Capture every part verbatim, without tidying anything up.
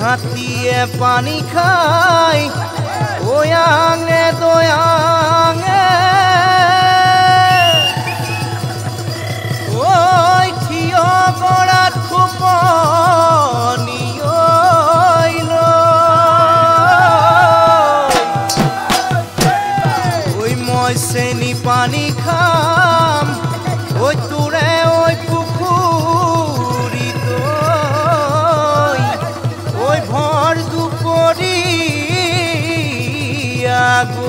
হাতীয়ে পানী খাই ওয়াঙে দয়াঙে ওই থিয় গড়াত খুপনি ওই মই চেনি পানী খাম ওই তোৰে ওই পুখুৰীত ওই ভৰ দুপৰীয়া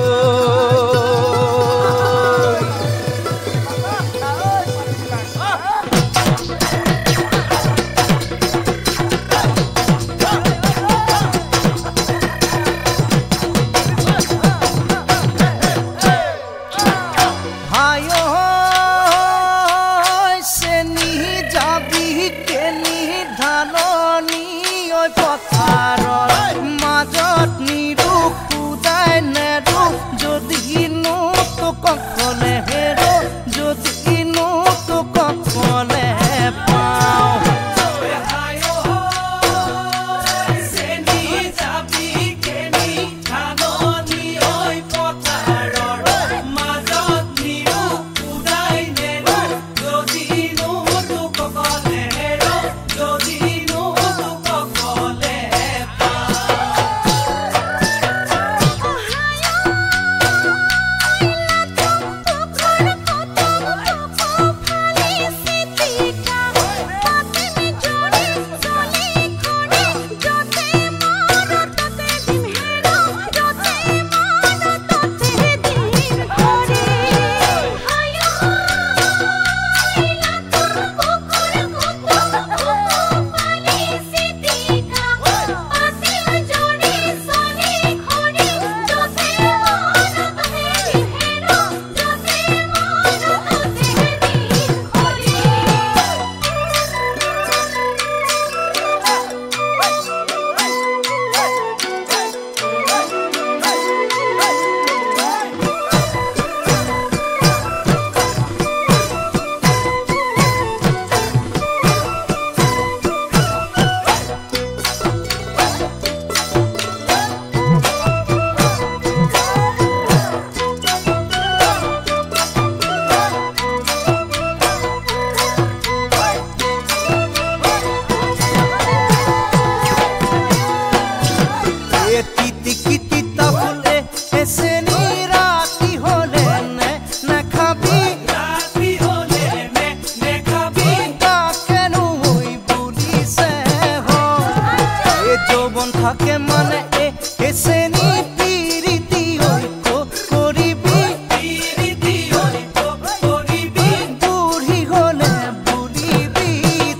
থাকে মানে এ হেসেনি পিরিতি ঐক্য করিবি পিরিতি ঐক্য করিবি বুড়ি হলে বুড়িবি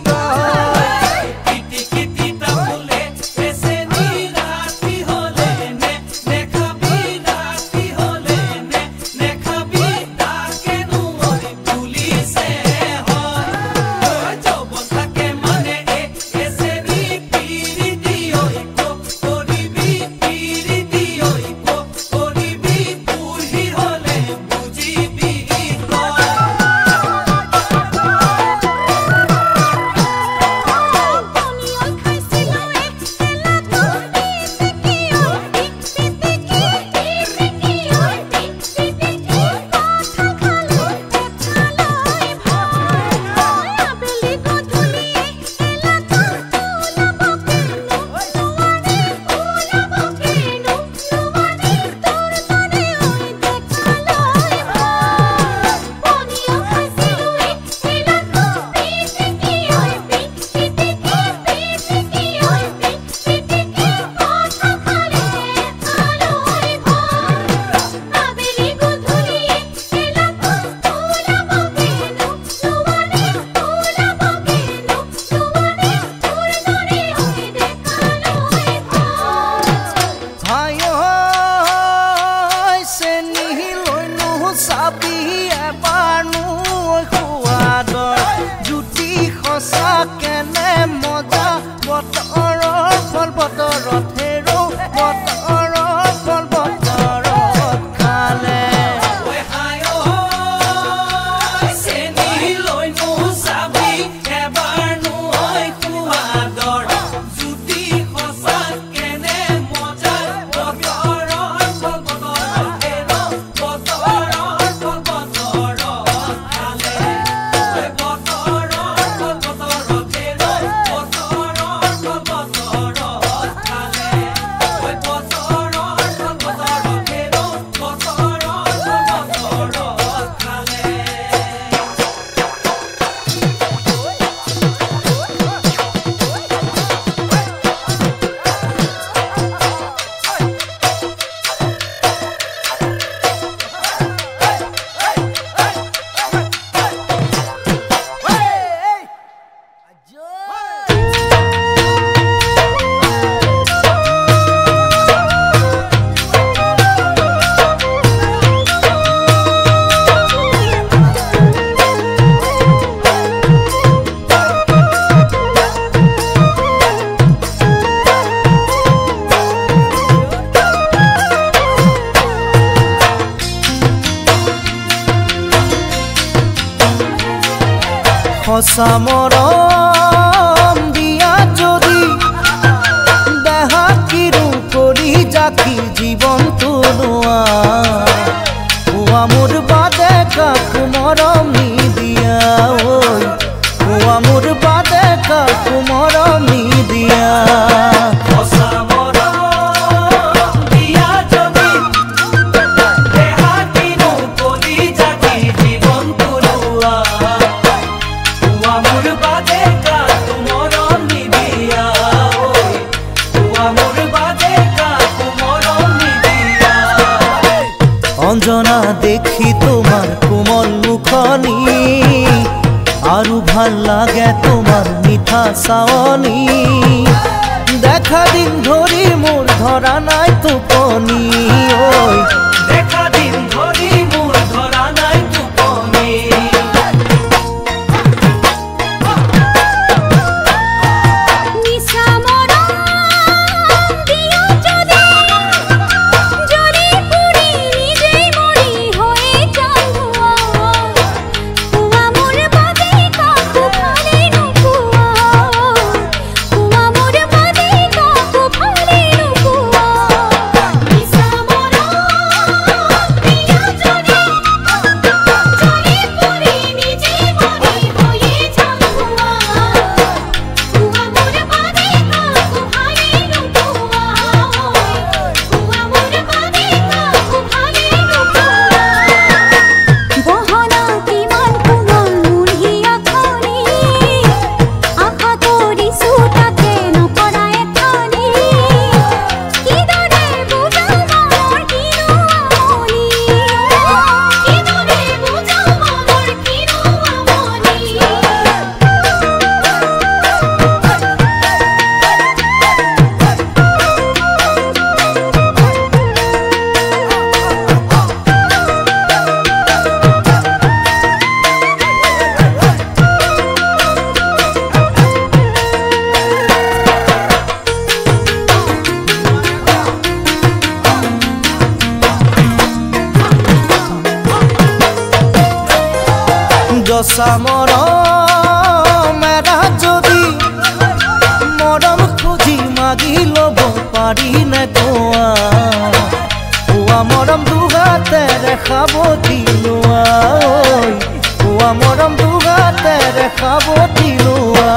তই কিটি কিটি তাহলে হেসেনি রাতি হলে নে নে খাবি রাতি হলে নে নে খাবি তাকে নুই পুলিশে হয় যৌবন থাকে মানে এ হেসেনি পিরিতি ঐক্য What? সঁচা মৰম দিয়া যদি দেহা কিৰু কৰি জাকি জীৱনটো লোৱা কোৱা মোৰ বাদে কাকো মৰম নিদিয়া ঐ কোৱা মোৰ বাদে কাকো মৰম নিদিয়া অঞ্জনা দেখি তোমার কোমল মুখনি আরো ভাল লাগে তোমার মিঠা চাৱনি দেখা দিন ধৰি মোৰ ধৰা নাই টোপনি ঐ দেখা দিন ধৰি মোৰ ধৰা নাই টোপনি সঁচা মৰম এৰা যদি মৰম খুজি মাগি ল'ব পাৰি নে কোৱা কোৱা মৰম দুহাতেৰে সাৱটি লোৱা ঐ কোৱা মৰম দুহাতেৰে সাৱটি লোৱা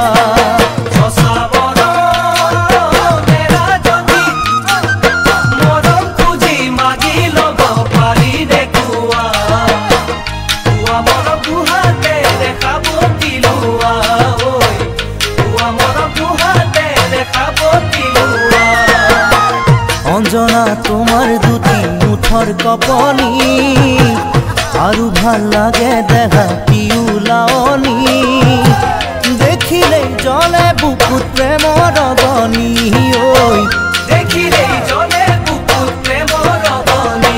অঞ্জনা তোমার দুটি মুঠৰ কপনি আৰু ভাল লাগে দেখা পিউলাৱনি দেখিলে জলে বুকুত প্ৰেমৰ অগনি ঐ দেখিলে জলে বুকুত প্ৰেমৰ অগনি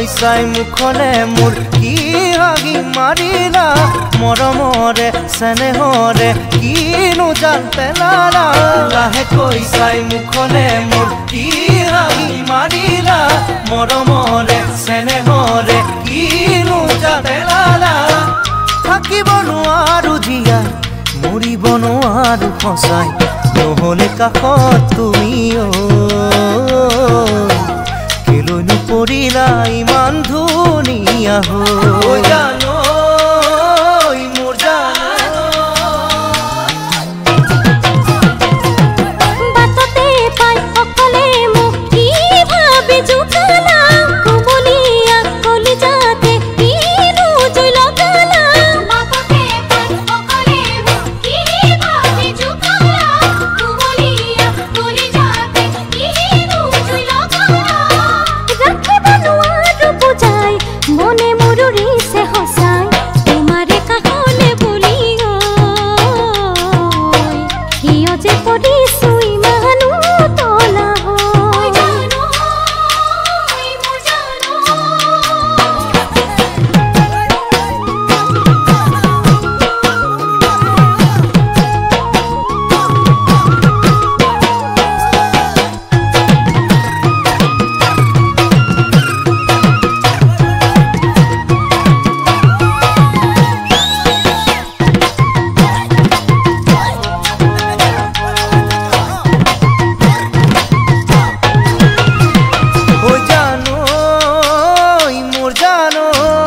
কৈছাই মুখলে মোৰ কি হাগি মাৰিলা মৰমৰে চেনেহৰে কিনো জাল পেলালা লাহে কৈছাই মুখলে মোৰ কি হাগি মাৰিলা মৰমৰে চেনেহৰে কিনো জাল পেলালা থাকিব নোৱাৰো জীয়াই মৰিব নোৱাৰো সঁচাই নহলে কাষত তুমি কেলৈনো পৰিলা ইমান ধুনীয়া হৈ জানো মোৰ জানো বাটতে পাই অকলে মোক কি ভাবি জোকালা কুমলীয়া কলিজাতে কিনো জুই লগালা বাটতে পাই অকলে মোক কি ভাবি জোকালা কুমলীয়া কলিজাতে কিনো জুই লগালা ৰাখিব নোৱাৰো বুজাই মনে মুৰুৰিছে সঁচাই তোমাৰে কাষলে বুলি কিয় যে পৰিছো ইমানো তলা হৈ জানো মোৰ জানো ঐ জানো মোৰ জানো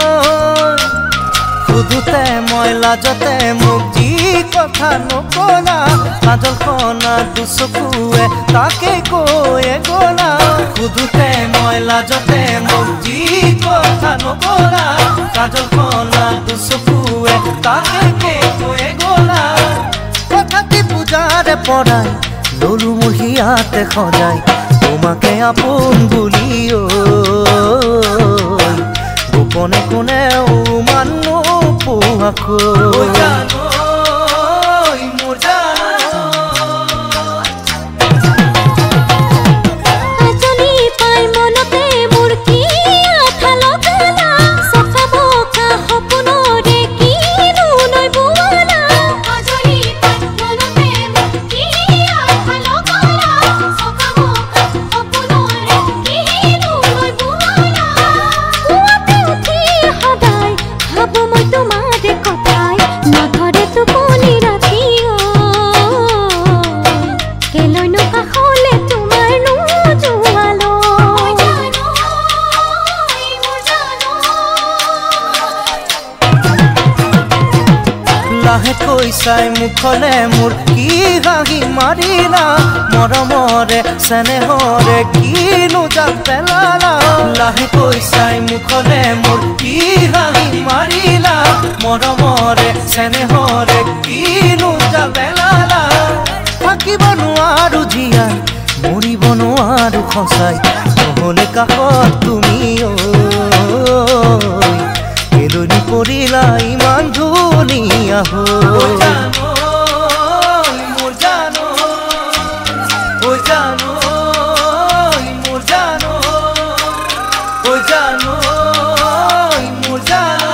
সুধোতে মই লাজতে মোক যি কথা নকলা কাজলখনা দুচকুৱে তাকে কৈয়ে গলা সুধোতে মই লাজতে মোক যি কথা নকলা কাজলখনা দুচকুৱে তাকে কৈয়ে গলা কথাটি পূজাৰে পৰাই ললো মোৰ হিয়াতে সজাই তোমাকে আপোন বুলি গোপনে কোনেও মানু পোৱাকৈ জানো মোৰ জানো আজলি পাই মনতে মোৰ কি আঠা লগালা চফা বোকা সপোনৰে কিনো নৈ বোৱালা আজলি পাই মনতে মোৰ কি আঠা লগালা চফা বোকা সপোনৰে কিনো নৈ বোৱালা পুৱাতে উঠি সদায় ভাবো মই তোমাৰে কথাই নধৰে টোপনি ৰাতি কেলৈনো কাষলে তোমাৰ নোযোৱালো জানো মোৰ জানো লাহে কৈছাই মুখলে মোৰ কি হাগি মাৰিলা মৰমৰে চেনেহৰে কিনো জাল পেলালা লাহে কৈছাই মুখলে মোৰ কি হাগি মাৰিলা মৰমৰে চেনেহৰে কিনো জাল পেলালা থাকিব নোৱাৰো জীয়াই মৰিব নোৱাৰো সঁচাই নহলে কাষত তুমি কেলৈনো পৰিলা ইমান ধুনীয়া হৈ জানো মোৰ জানো ঐ জানো মোৰ জানো ঐ জানো মোৰ জানো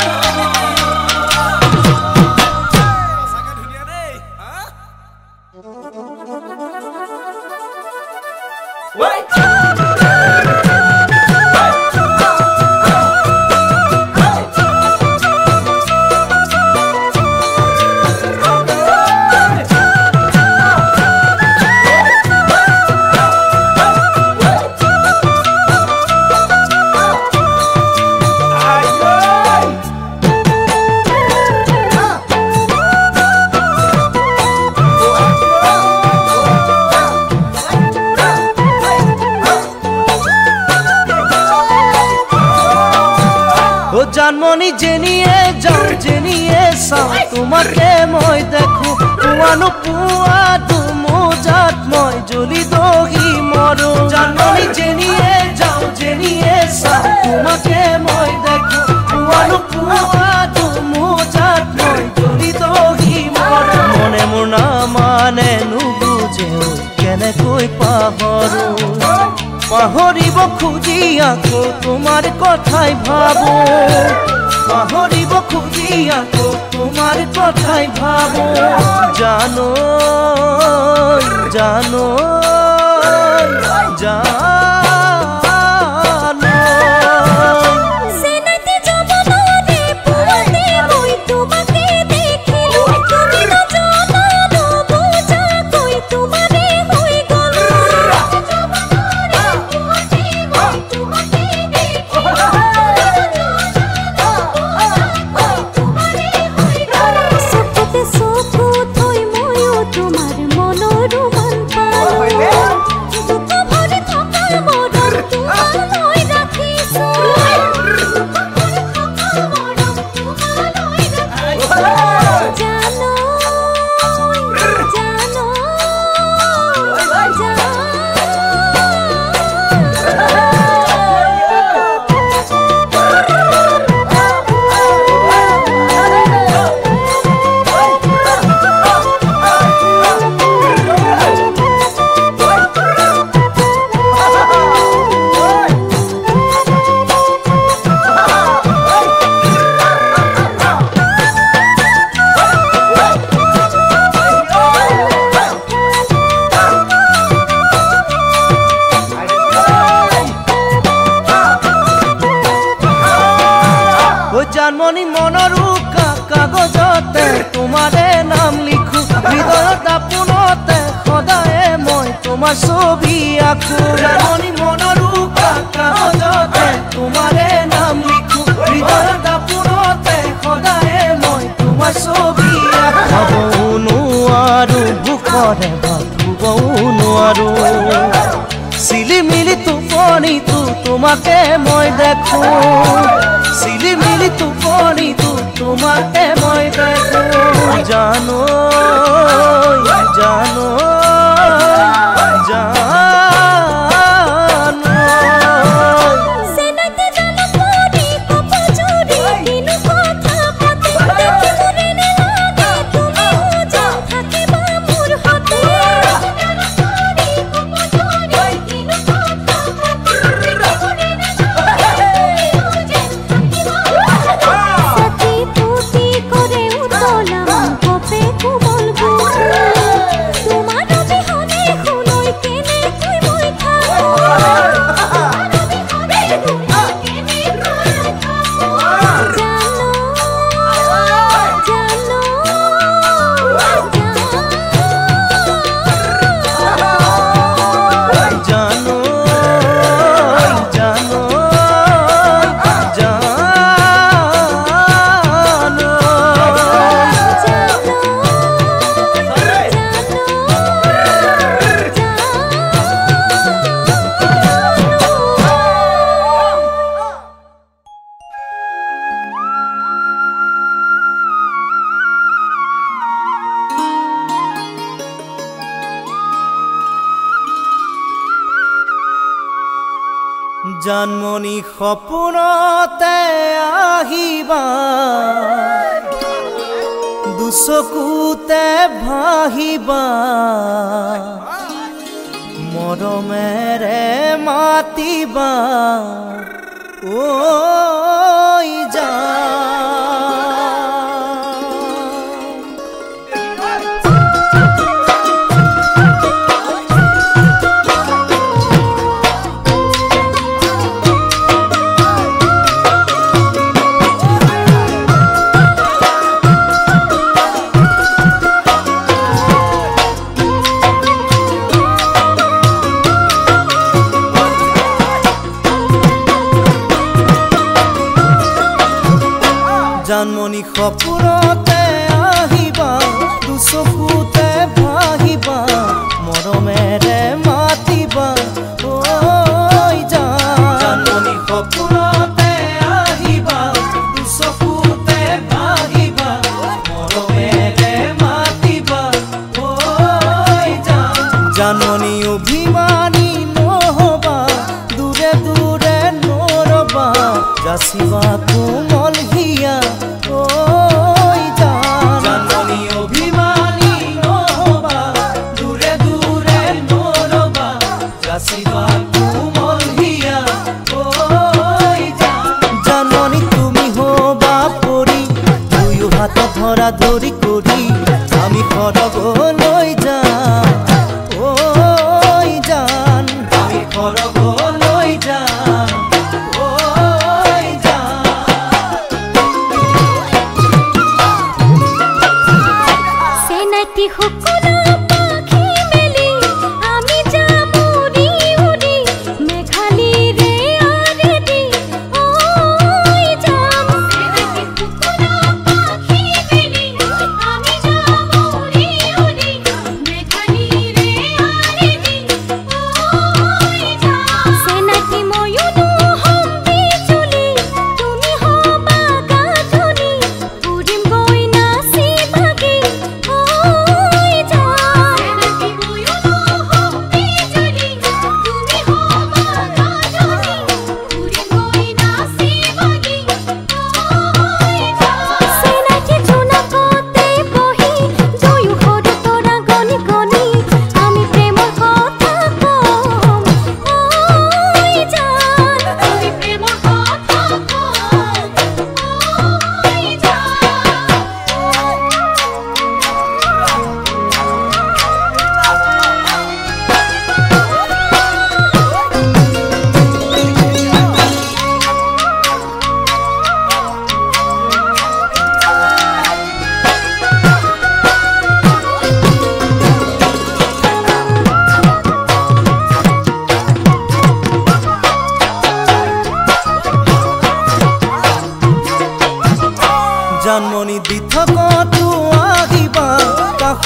জানমনি জেনিয়ে যাও জেনিয়ে চাও তোমাকে মই দেখো পুৱানো পুৱা দুমোজাত মই জ্বলি দহি মৰো জানমনি জেনিয়ে যাও জেনিয়ে চাও তোমাকে মই দেখো পুৱানো পুৱা দুমোজাত মই জ্বলি দহি মৰো মনে মোৰ নামানে নুবুজেও কেনেকৈ পাহৰো পাহৰিব খুজি আকৌ তোমাৰ কথাই ভাবো পাহৰিব খুজি আকৌ তোমাৰ কথাই ভাবো জানো জানো জানো জানমণি মনৰো কাগজতে তোমাৰে নাম লিখো হৃদয়ত আপোনতে সদায়ে মই তোমাৰ ছবি আঁকো জানমণি মনৰো কাগজতে তোমাৰে নাম লিখো হৃদয়ত আপোনতে সদায়ে মই তোমাৰ ছবি আঁকো নোৱাৰো বুকৰে ভাবিবও নোৱাৰো চিলিমিলি টোপনিটো তোমাকে মই দেখো চিলিমিলি টোপনিটো তোমাকে মই দেখো জানো জানো জানো জানমণি সপোনতে আহিবা দুচকুতে ভাহিবা মৰমেৰে মাতিবা ঐ যা জানমণি সপোনতে আহিবা দুচকুতে ভাহিবা মৰমেৰে মাতিবা ঐ যা জানমণি সপোনতে আহিবা দুচকুতে ভাহিবা মৰমেৰে মাতিবা ঐ যা জানমণি অভিমানী নহবা দূৰে দূৰে নৰবা যাচিবা কোমল হিয়া ঐ যা জানমণি অভিমানী নহবা দূৰে দূৰে নৰবা যাচিবা কোমল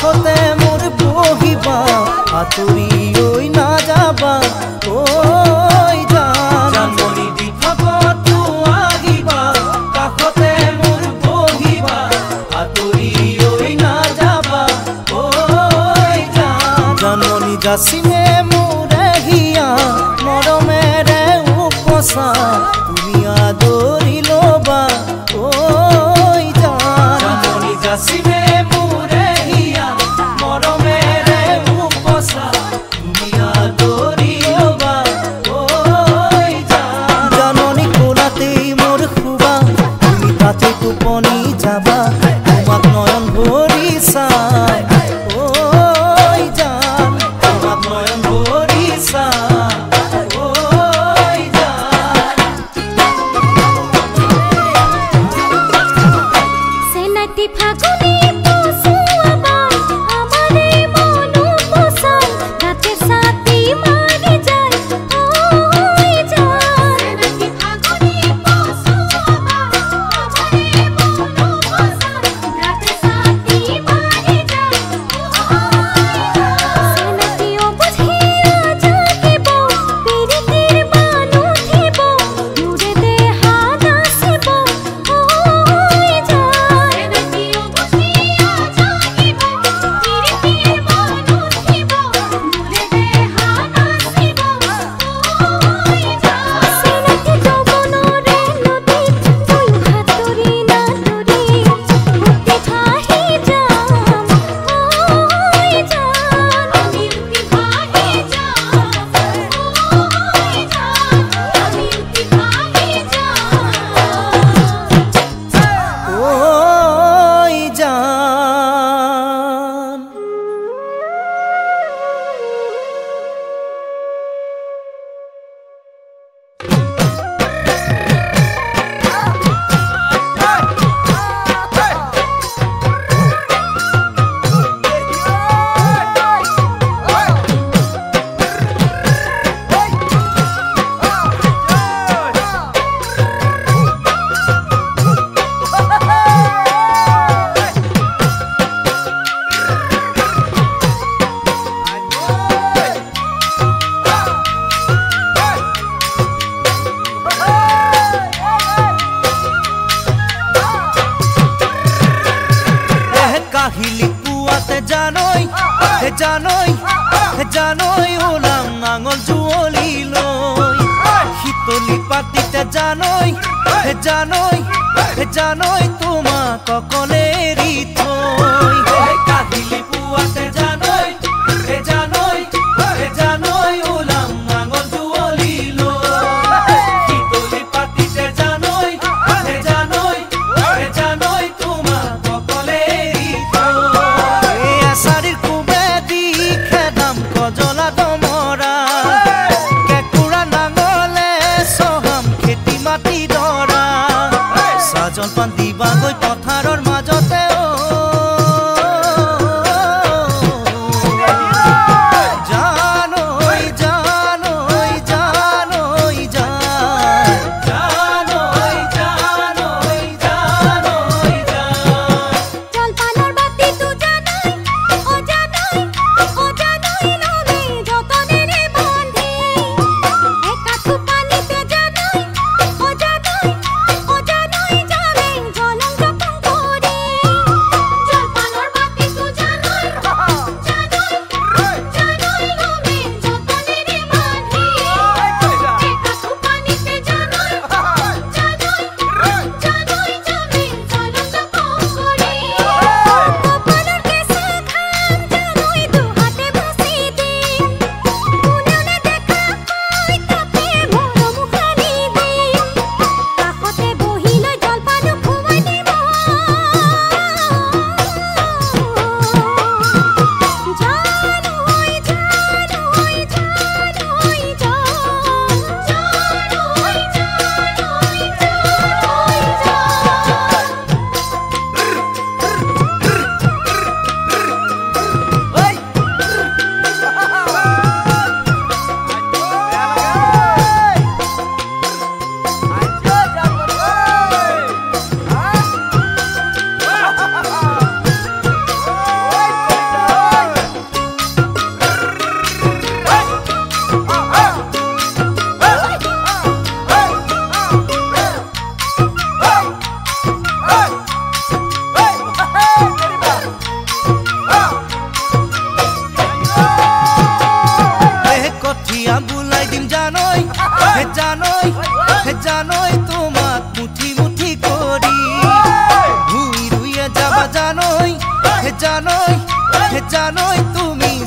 কাষতে মোৰ বহিবা আঁতৰি ঐ নাযাবা ঐ জান জানমণি দি থাকতো আহিবা কাষতে মোৰ বহিবা আঁতৰি ঐ নাযাবা ঐ জান জানমণি যাচিমে মোৰে হিয়া মৰমেৰে উপচা তুমি আদৰি ল'বা ঐ জান জানমণি যাচিমে মোৰে হিয়া মৰমেৰে উপচা তুমি আদৰি ল'বা ঐ জান জাননী কোলাতেই মোৰ শুবা তুমি তাতে টোপনি যাবা তোমাক নয়ন ভৰি চাই ঐ জান তোমাক নয়ন ভৰি চাই ঐ জান চেনাইতি ফাগুনি পচুৱাবা আমাৰে মন পচাই ৰাতে ছাতি মাৰি যায় ঐ জান চেনাইতি ফাগুনি পচুৱাবা আমাৰে মন পচাই ৰাতে ছাতি মাৰি যায় ঐ জান চেনাইতি অবুঝিয়া জাগিব পিৰিতিৰ বান উঠিব মোৰে দেহা নাচিব ঐ জান চেনাইতি অবুঝিয়া জাগিব পিৰিতিৰ বান উঠিব মোৰে দেহা নাচিব ঐ জান চেনাইতি যৌৱনৰে নদীত ময়ো সাঁতুৰি নাতুৰি উটি ভাহি যাম ঐ জান আমি উটি ভাহি যাম ঐ জান আমি উটি ভাহি যাম ঐ জান এহ কাহিলি পুৱাতে জানৈ হে জানৈ হে জানৈ ওলাম নাঙল যুঁৱলি লৈ শীতলি পাতিতে জানৈ হে জানৈ হে জানৈ তোমাক অকলে এৰি থৈ হে কাহিলি পুৱাতে জানৈ হে জানৈ হে জানৈ ওলাম নাঙল যুঁৱলি লৈ শীতলি পাতিতে জানৈ হে জানৈ হে জানৈ তোমাক অকলে এৰি থৈ এই আচাৰিৰ কোবেদি খেদাম কজলা দমৰা কেঁকুৰা নাঙলে চহাম খেতি মাটি দৰা চাজন পান দিবা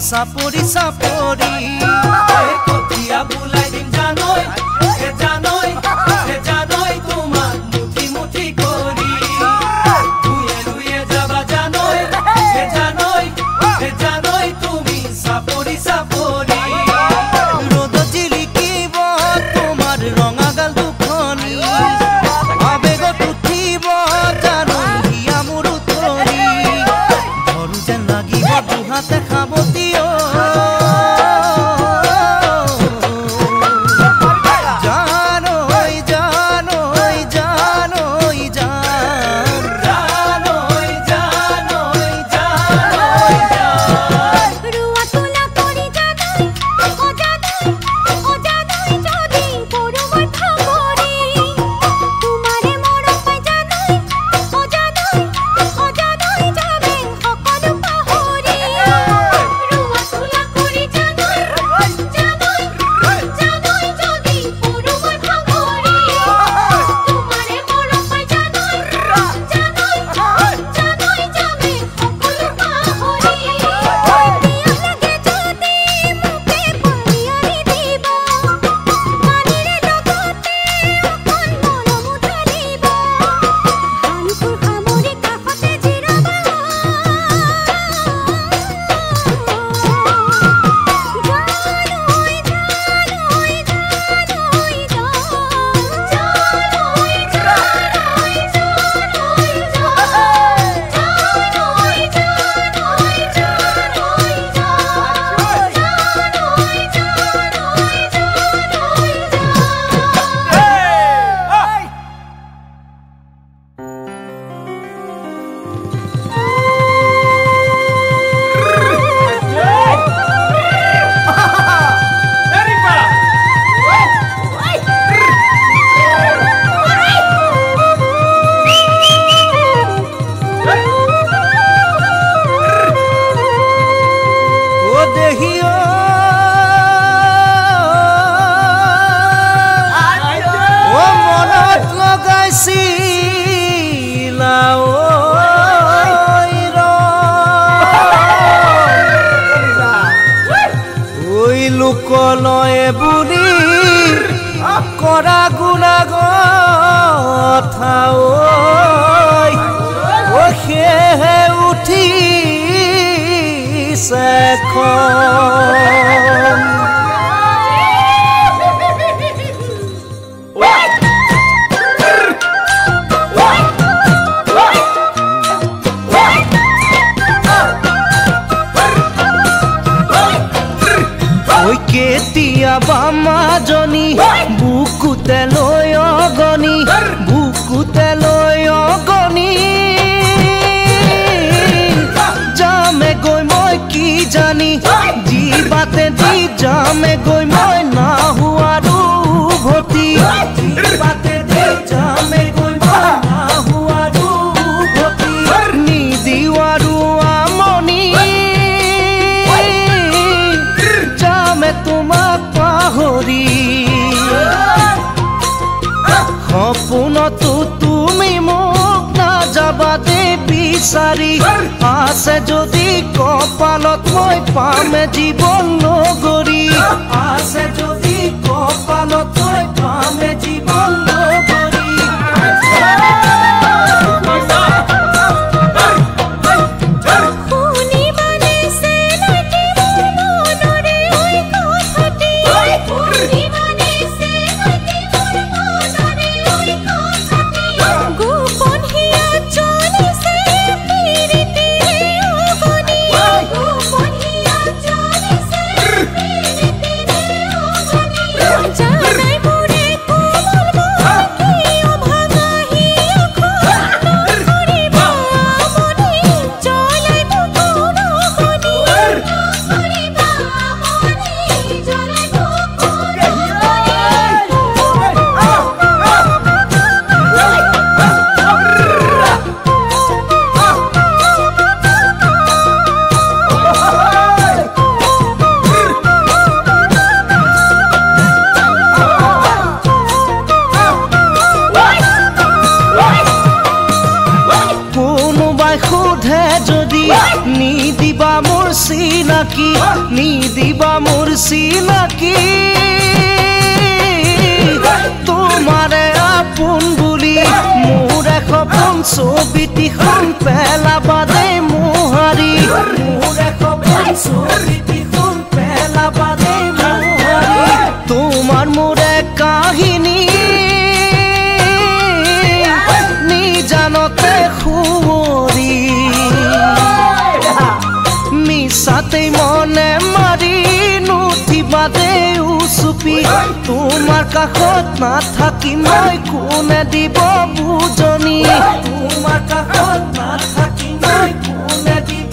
চাপৰি চাপৰি কঠিয়া বুলাই দিম জানৈ এ জানৈ এ জানৈ তোমাক মুঠি মুঠি কৰি দুয়ে দুয়ে যাবা জানৈ এ জানৈ এ জানৈ তুমি চাপৰি চাপৰি ৰ'দ জিলিকিব তোমাৰ ৰঙা গাল দুখনি আবেগত উঠিব জানৈ হিয়া মোৰ উতৰি ধৰো যেন লাগিব দুহাতে খাবতীয় লোকলয়ে বুলি কৰা গুণা কথা ঐ সেয়েহে উঠিছে খন কেতিয়াবা মাজনী বুকুতে লৈ অগনি বুকুতে লৈ অগনি যামে গৈ মই কি জানি যি বাটে দি যামে গৈ মই নাহুৱাৰো উভতি বাটে দি যামে গৈ মই নাহুৱাৰো উভতি নিদিৱাৰো আমনি তোমাক পাহৰি সপোনতো তুমি মোক নাযাবা দে বিচাৰি আছে যদি কপালত মই পামে জীৱন নগৰী আছে যদি কপালত মই পামে জীৱন নগৰী নিদিবা মোৰ চিনাকি তোমাৰে আপোন বুলি মোৰ সপোন ছবিটিখন পেলাবা দেই মোহাৰি মোৰ সপোন ছবিটিখন পেলাবা দেই মোহাৰি তোমাৰ মোৰে কাহিনী নিজানতে শুৱৰি মিছাতেই মনে মাৰি নুঠিবা দেই উচুপি তোমাৰ কাষত নাথাকি মই কোনে দিব বুজনি তোমাৰ কাষত নাথাকি মই কোনে দিব